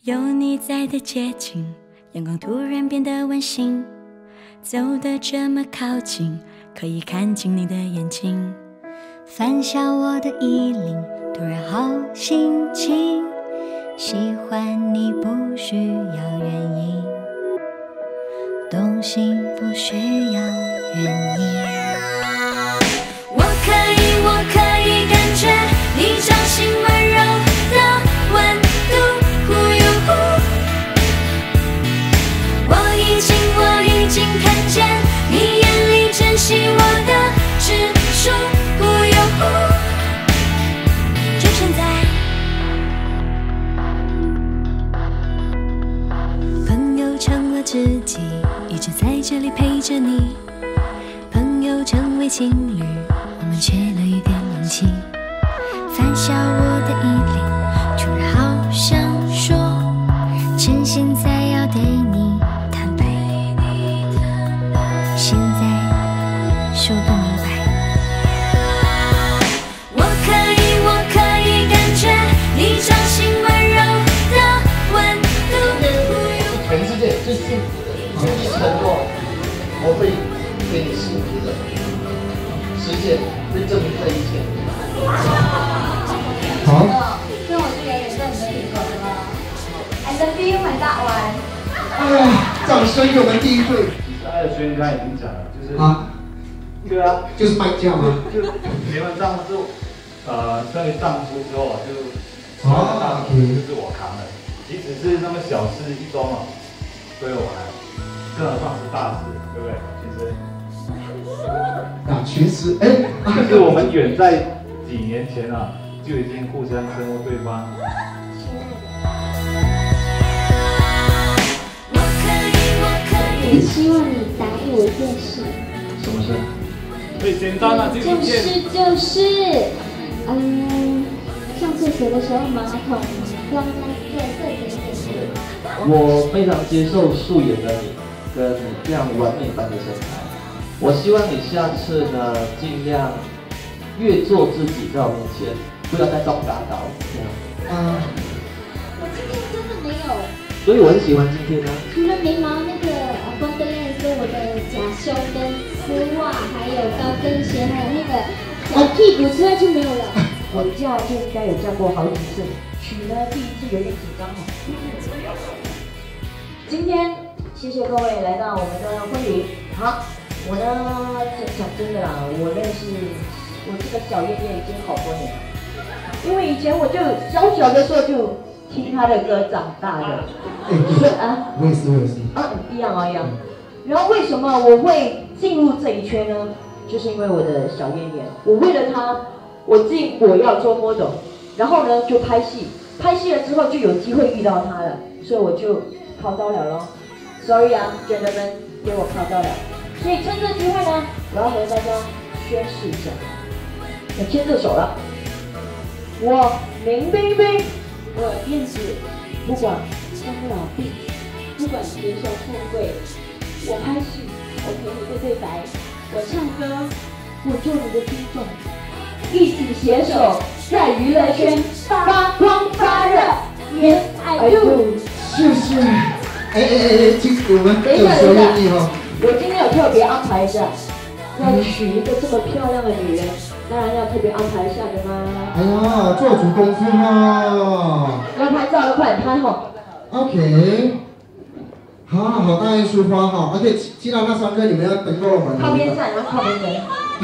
有你在的街景，阳光突然变得温馨，走得这么靠近，可以看清你的眼睛。翻下我的衣领，突然好心情，喜欢你不需要原因，动心不需要原因。我可以感觉你掌心温柔的温度，忽悠忽。我已经看见你眼里珍惜我的指数，忽悠忽。就现在，朋友成了知己，一直在这里陪着你。朋友成为情侣，我们缺了一点勇气。翻下我的衣领，突然好想说，趁现在要对你坦白，现在说不明白。我可以感觉你掌心温柔的温度。 全世界最幸福的人，所以承诺我会给你幸福的，时间会证明这一切。 好。所以我是有点对你的挺狗的了。I love you my 大丸。 哎呀，掌声给我们第一对。 其实爱的宣言刚才已经讲了，就是啊， 对啊， 就是卖价吗？ 就结完账之后，跟你丈夫之后啊，就大部分就是我扛了，即使是那么小事一桩哦，对我来，更何况是大事，对不对？ 其实，哎， 就是我们远在几年前啊，就已经互相称呼对方。 我希望你答应我一件事。 什么事？ 最简单了， 就是上厕所的时候马桶让它做更明显的。 我非常接受素颜的你，跟你这样完美般的身材。我希望你下次呢，尽量越做自己，在我面前，不要再动嘎搞这样。 我今天真的没有。 所以我很喜欢今天呢。 除了眉毛那个光灯亮跟我的假胸跟丝袜，还有高跟鞋，还有那个小屁股之外就没有了。 我嫁就应该有嫁过好几次，娶呢第一次有点紧张哦。今天谢谢各位来到我们的婚礼。好，我呢讲真的啦，我认识我这个小燕燕已经好多年了，因为以前我就小的时候就听她的歌长大的。 我也是。 一样。然后为什么我会进入这一圈呢？就是因为我的小燕燕，我为了她，我要做 model， 然后呢就拍戏了之后就有机会遇到她了，所以我就考到了咯。Sorry 啊 ，gentlemen， 给我考到了。所以趁这机会呢，我要和大家宣誓一下，要牵着手了。我林冰冰，我燕子，不管生老病，不管年少富贵，我拍戏，我陪你的对白，我唱歌，我做你的听众，一起携手在娱乐圈发光发热。Yes I do。 谢谢。其实我们有小愿意哈。 我今天有特别安排一下，要娶一个这么漂亮的女人，当然要特别安排一下的嘛。 哎呀，做足功夫嘛。 要拍照要快点拍哈。 OK。好，大雁书花哈。OK， 其他那三个你们要等过我们。 靠边站，然后靠边人。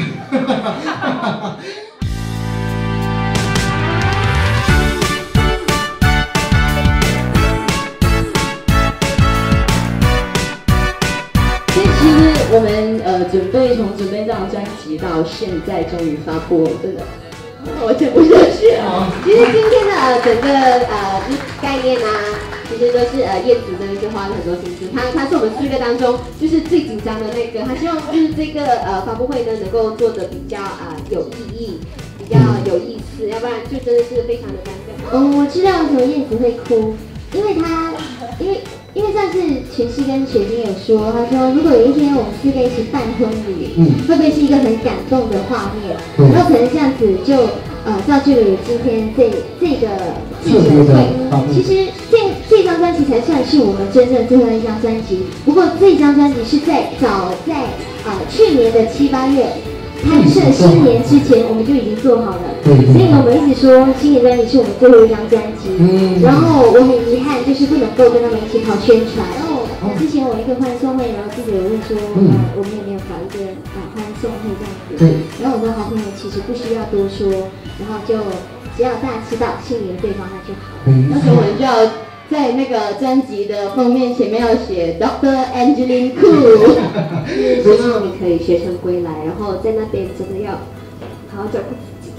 其实我们准备这张专辑到现在终于发布，真的我讲不下去了。其实今天的整个概念啊，其实都是燕子真的是花了很多心思。他是我们4个当中就是最紧张的那个，他希望就是这个发布会呢能够做的比较有意义，比较有意思，要不然就真的是非常的尴尬。 我知道为什么燕子会哭，因为上次全熙跟雪晶有说，他说如果有一天我们4个一起办婚礼，会不会是一个很感动的画面？然后可能这样子就造就了今天这个记者会。其实这张张专辑才算是我们真正最后一张专辑。不过这张专辑是早在去年的7、8月拍摄新年之前，我们就已经做好了。所以呢，我们一直说新年专辑是我们最后一张专辑。然后我很遗憾，就是不能够跟他们一起跑宣传。然后之前我一个欢送会，然后记者有问说，我们有没有搞一个欢送会这样子？然后我跟好朋友其实不需要多说，然后就只要大家知道心里的对方，那就好。 而且我们就要在那个专辑的封面前面要写 Dr. Angeline Khoo， 是希望你可以学成归来，然后在那边真的要好好照顾自己。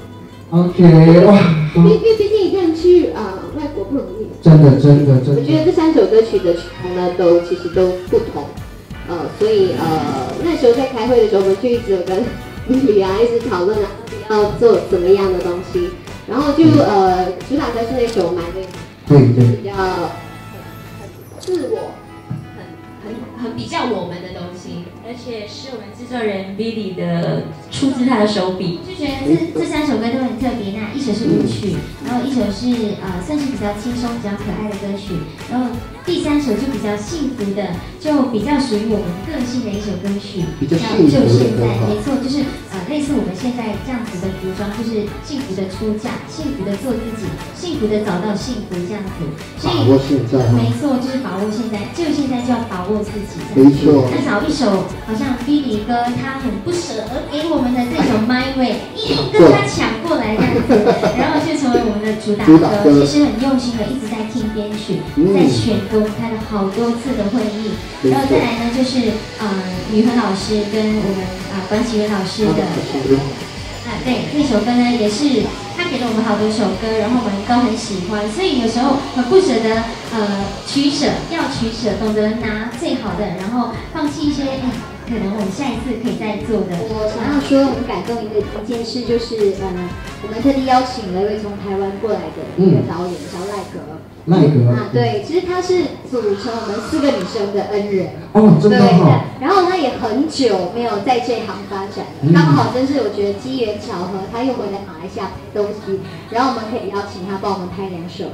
OK， 哇， 因为毕竟一个人去外国不容易。 真的。 我觉得这3首歌曲的曲风呢，其实都不同，所以那时候在开会的时候，我们就一直有跟Lily一直讨论要做怎么样的东西，然后就主打歌是那首《My Way》。比较自我， 很比较我们的东西，而且是我们制作人 Billy 的出自他的手笔， 就觉得这3首歌都很特别。那一首是舞曲，然后一首是算是比较轻松、比较可爱的歌曲，然后第3首就比较幸福的，就比较属于我们个性的一首歌曲， 比较幸福的就现在，没错，就是类似我们现在这样子的服装，就是幸福的出嫁，幸福的做自己，幸福的找到幸福这样子。所以把握现在， 没错，就是把握现在，就现在就要把握自己。 没错。 那找一首好像 Billy 哥他很不舍得给我们的这首 My Way， 硬跟他抢过来这样子，然后就成为我们的主打歌。其实很用心的一直在听编曲，在选歌，我们开了好多次的会议。然后再来呢，就是宇恒老师跟我们关启文老师的对，那首歌呢也是他给了我们好多首歌，然后我们都很喜欢，所以有时候很不舍得取舍，懂得拿最好的，然后放弃一些可能我们下一次可以再做的。 我想要说很感动一件事，就是我们特地邀请了一位从台湾过来的一个导演，叫赖格。对，其实他是组成我们4个女生的恩人。 真的好。 然后他也很久没有在这行发展了，刚好真是我觉得机缘巧合，他又回来马来西亚拍东西，然后我们可以邀请他帮我们拍2首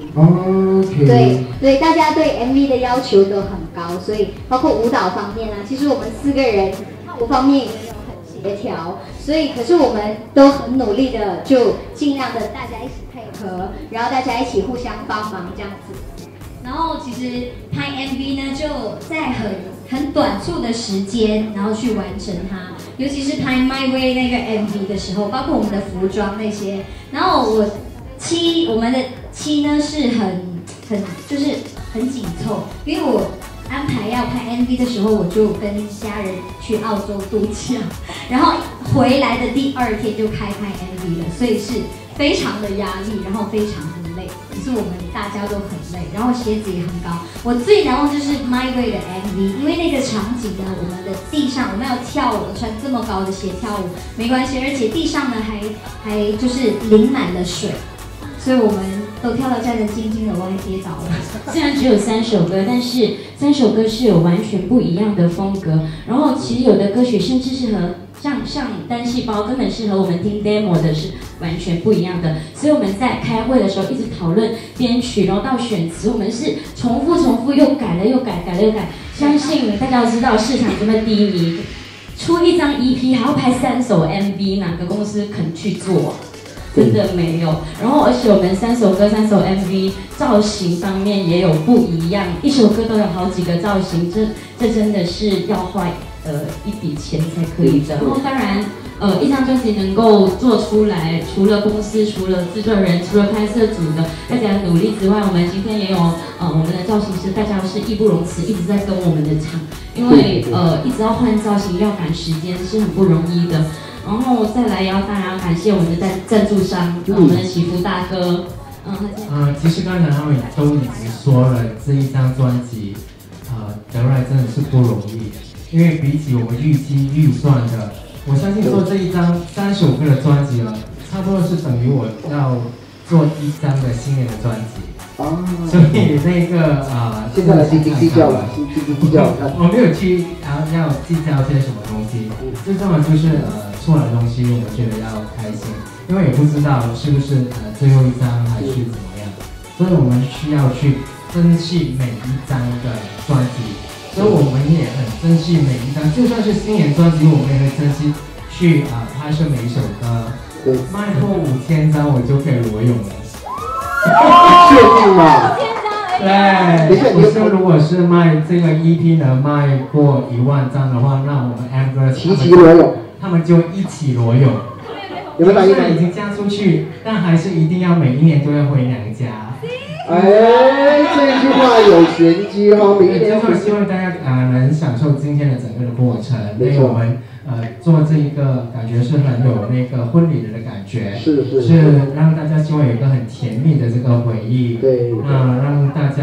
MV。对，大家对 MV 的要求都很高，所以包括舞蹈方面其实我们4个人跳舞方面也没有很协调，所以可是我们都很努力的，就尽量的大家一起配合，然后大家一起互相帮忙这样子。 然后其实拍 MV 呢，就在很短促的时间，然后去完成它。尤其是拍 My Way 那个 MV 的时候，包括我们的服装那些。然后我们的期呢是就是很紧凑，因为我安排要拍 MV 的时候，我就跟家人去澳洲度假，然后回来的第2天就开拍 MV 了，所以是非常的压力，然后非常的累。可是我们大家都很累，然后鞋子也很高。我最难忘就是 My Way 的 MV， 因为那个场景呢，我们的地上我们要跳舞，穿这么高的鞋跳舞没关系，而且地上呢还就是淋满了水，所以我们都跳到战战兢兢的，我还跌倒了。 虽然只有3首歌，但是3首歌是有完全不一样的风格。然后其实有的歌曲甚至是和像单细胞根本是和我们听 demo 的是完全不一样的。所以我们在开会的时候一直讨论编曲，然后到选词，我们是重复又改了又改。相信大家都知道市场这么低迷，出一张 EP 还要拍3首 MV， 哪个公司肯去做？真的没有。然后而且我们3首歌3首 MV 造型方面也有不一样，一首歌都有好几个造型，这真的是要花一笔钱才可以的。然后当然一张专辑能够做出来，除了公司、除了制作人、除了拍摄组的大家努力之外，我们今天也有我们的造型师，大家是义不容辞，一直在跟我们的唱，因为一直要换造型，要赶时间是很不容易的。然后再来当然要感谢我们的赞助商，我们的祈福大哥。 其实刚才他们都已经说了，这一张专辑得来真的是不容易，因为比起我们预算的，我相信做这一张3首歌的专辑差不多是等于我要做1张的新年的专辑。所以那个现在的斤斤计较了， 我没有去要计较些什么东西，最重要的就是出来的东西我们觉得要开心，因为也不知道是不是最后1张还是怎么样，所以我们需要去珍惜每一张的专辑，所以我们也很珍惜每一张，就算是新年专辑，我们也会珍惜去拍摄每一首歌。 对， 卖破5000张我就可以裸泳了。 确定吗？ 对，我说如果是卖这个 EP 能卖过1万张的话，那我们 M 哥齐齐裸泳， 他们就一起裸泳。 有没有答应？ 虽然已经嫁出去，但还是一定要每一年都要回娘家。 哎，这句话有玄机哈，每一年就是希望大家能享受今天的整个的过程， 没错，我们做这一个感觉是很有那个婚礼的感觉， 是让大家希望有一个很甜蜜的这个回忆， 对， 让大家